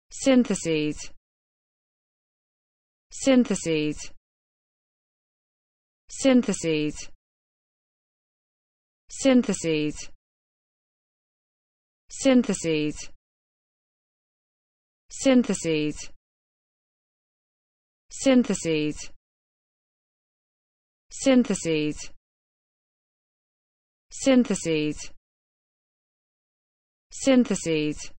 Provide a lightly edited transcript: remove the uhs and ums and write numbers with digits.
syntheses, syntheses, syntheses, syntheses, syntheses, syntheses, syntheses, syntheses, syntheses, syntheses,